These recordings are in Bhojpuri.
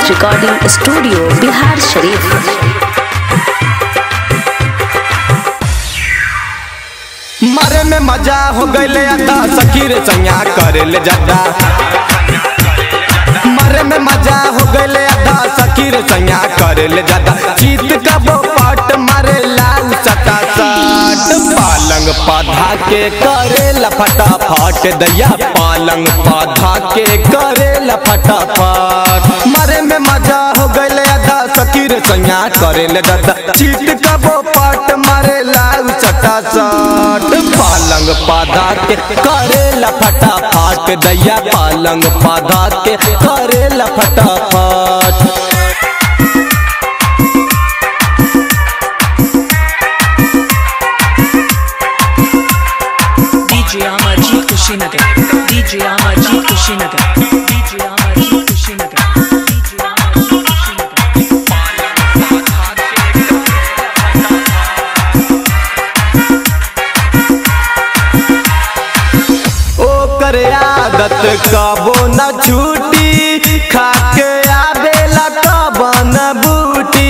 मगध रिकॉर्डिंग स्टूडियो बिहार शरीफ। मरे में मजा हो गए अदा सकीर संज्ञा करे ले जादा। मरे में मजा हो गए अदा सकीर संज्ञा करे ले जादा। चीत का वो पाट मारे लाल सटा सट। पालंग पाधा के करे लफटाफट दैया पालंग पाधा के करे लफटाफट। मरे में मजा हो गए अदा सकीर संज्ञा करे ले जादा। चीत का वो पाट मारे लाल सटा सट। पालंग पाधा के करे लफटाफट दैया पालंग पाधा के करे लफटाफट। DJ Amarjeet Kushinagar, DJ Amarjeet Kushinagar, DJ Amarjeet Kushinagar, DJ Amarjeet ओकर आदत कबो न छूटी खाके आवेला कबो न बूटी।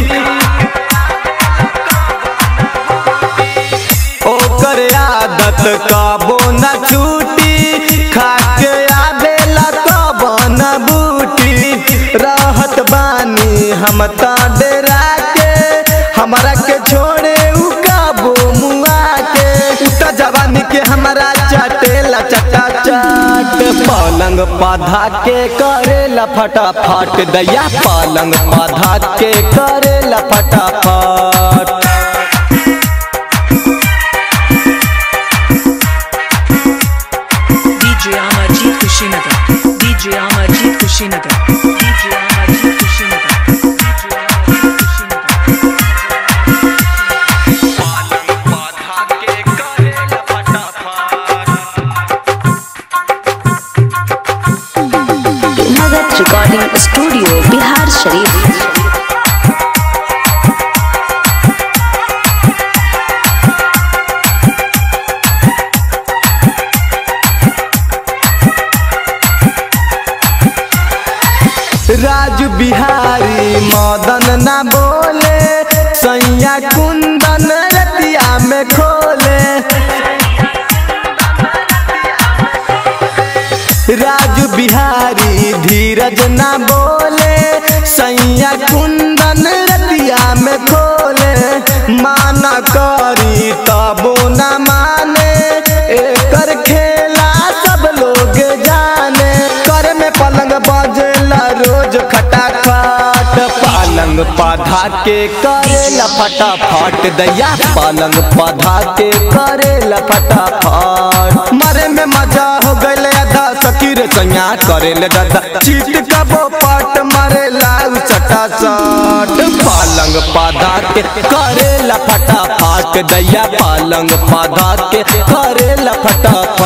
ओकर आदत कबो न छूटी खाके आवेला कबो न बूटी। रहत बानी हम ता डेरा के हमरा के छोड़े उ कबो मुआ के। उता जवानी के हमरा चटेला चटा चट। पालंग पाधा के करे लफटाफट दैया पालंग पाधा के करे लफटाफट। DJ Amarjeet Kushinagar, DJ Amarjeet Kushinagar, DJ Amarjeet Kushinagar, DJ Amarjeet Kushinagar। पालंग पाधा के करे लफटाफट। Magadh recording studio Bihar Sharif. राजू बिहारी मदन ना बोले सैया कुंदन रतिया में खोले। राजू बिहारी धीरज ना बोले सैया कुंदन रतिया में खोले। माना करी तबो न माने एकर खेला सब लोग जाने। कर में पलंग बजला रोज खटाखट। पालंग पाधा के करे लफटाफट दैया पालंग पाधा के करे लफटाफट। मरे में मजा हो गए अदा सकीर संज्ञा करे ले दादा। चीट का वो पाट मारे लाल सटा सट। पालंग पाधा के करे लफटाफट दैया पालंग पाधा के करे लफटाफट।